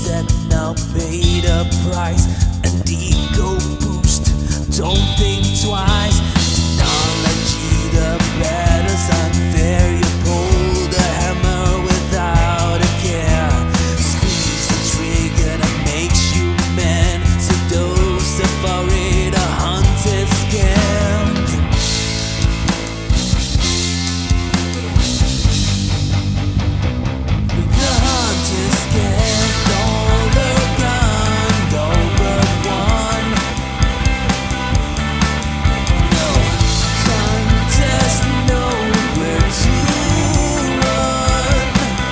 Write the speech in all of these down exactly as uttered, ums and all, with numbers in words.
that now pay the price. An ego boost, don't think twice. Technology, the battle's unfair. You pull the hammer without a care. Squeeze the trigger that makes you man. So those afraid the hunt is scammed. The hunt is scammed. All around, all but one. No contest, nowhere to run.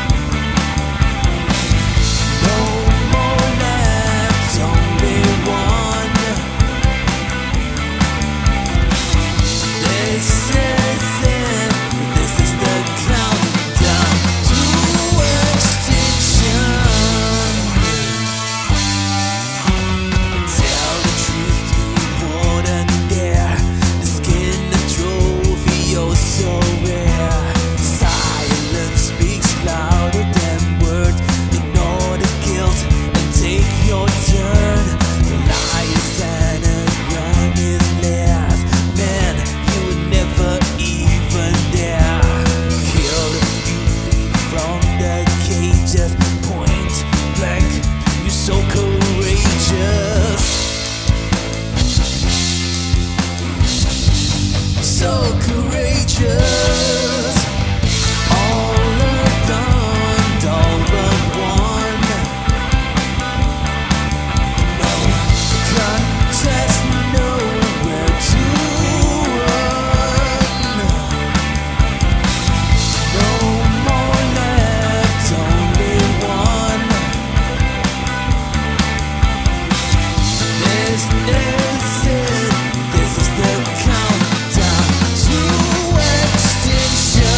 No more laps, only one. This is it. This is the countdown to extinction. Tell the truth, you wouldn't dare. The skin a trophy, oh so rare. Silence speaks louder than words. Ignore the guilt and take your turn. Lies and a crime is left. Man, you would never even dare. Kill a few feet from the cages. Point blank, you're so courageous. So courageous. All around, all but one. No contest, nowhere to run. No more left, only one. This is it. This is the countdown to extinction.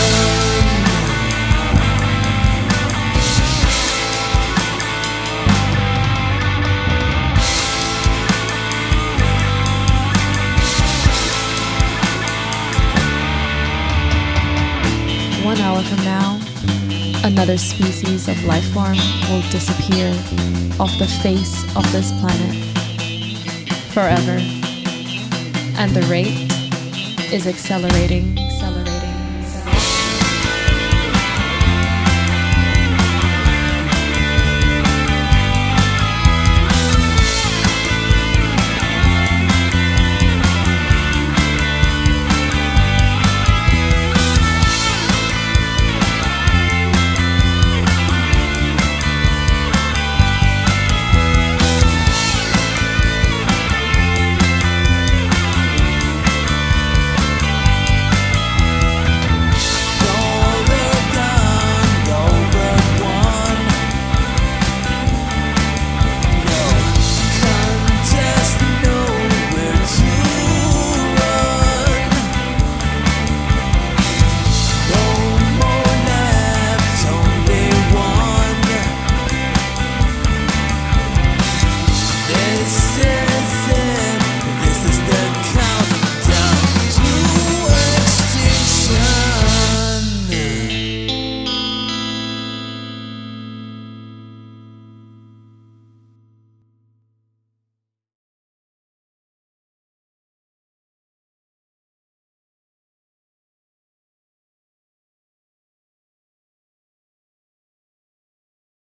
One hour from now, another species of life form will disappear off the face of this planet forever. And the rate is accelerating.